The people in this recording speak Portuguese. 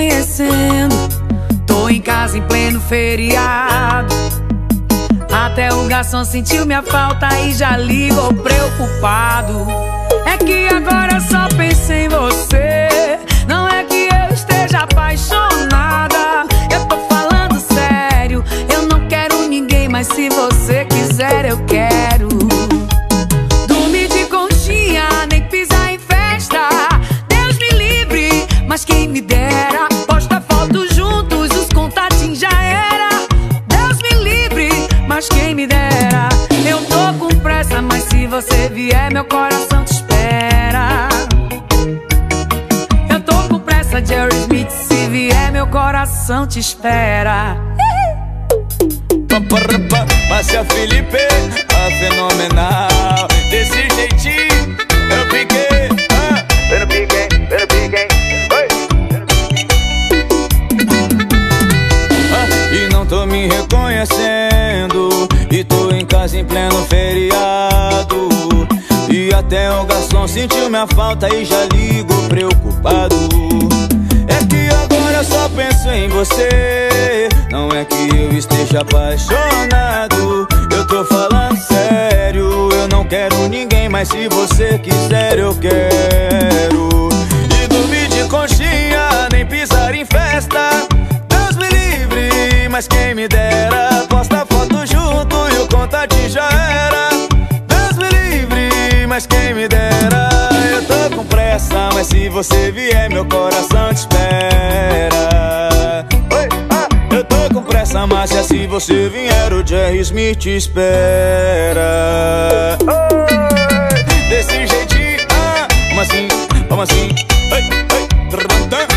reconhecendo. Tô em casa em pleno feriado. Até o garçom sentiu minha falta e já ligou preocupado. É que agora só penso em você. Não é que eu esteja apaixonada, eu tô falando sério. Eu não quero ninguém, mas se você quiser eu quero. Dormir de conchinha, nem pisar em festa. Deus me livre, mas quem me dera. Posta foto juntos, os contatinhos já era. Deus me livre, mas quem me dera. Eu tô com pressa, mas se você vier meu coração te espera. Eu tô com pressa, Jerry Smith, se vier meu coração te espera. Márcia Felipe, a fenomenal. Desse jeitinho, eu não piquei. Eu não piquei, eu não piquei. E não tô me reconhecendo. E tô em casa em pleno feriado. E até o garçom sentiu minha falta e já ligou preocupado. É que agora eu só penso em você. Não é que eu esteja apaixonado, eu tô falando sério. Eu não quero ninguém, mas se você quiser eu quero. E dormir de conchinha, nem pisar em festa. Deus me livre, mas quem me dera. Posta foto junto e o contatinho já era. Deus me livre, mas quem me dera. Eu tô com pressa, mas se você vier meu coração te espera. Eu tô com pressa, Márcia, se você vier o Jerry Smith te espera. Desse jeitinho, como assim, como assim?